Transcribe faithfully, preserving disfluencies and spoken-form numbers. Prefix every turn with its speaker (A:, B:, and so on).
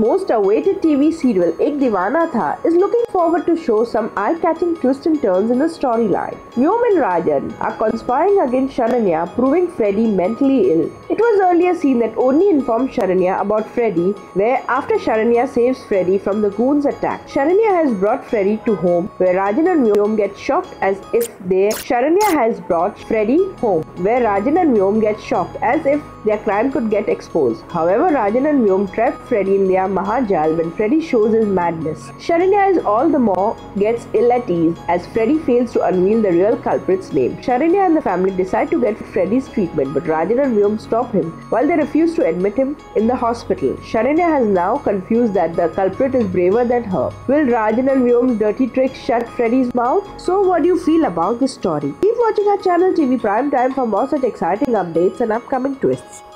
A: most awaited T V serial Ek Deewana Tha is looking forward to show some eye-catching twists and turns in the storyline. Vyom and Rajan are conspiring against Sharanya, proving Freddy mentally ill. It was earlier seen that Odni informed Sharanya about Freddy, where after Sharanya saves Freddy from the goons' attack, Sharanya has brought Freddy to home, where Rajan and Vyom get shocked as if they Sharanya has brought Freddy home, where Rajan and Vyom get shocked as if their crime could get exposed. However, Rajan and Vyom trap Freddy in their Mahajal when Freddy shows his madness. Sharanya is all the more gets ill at ease as Freddy fails to unveil the real culprit's name. Sharanya and the family decide to get Freddy's treatment, but Rajan and Vyom stop him while they refuse to admit him in the hospital. Sharanya has now confused that the culprit is braver than her. Will Rajan and Vyom's dirty tricks shut Freddy's mouth? So what do you feel about this story? Keep watching our channel T V Prime Time for more such exciting updates and upcoming twists.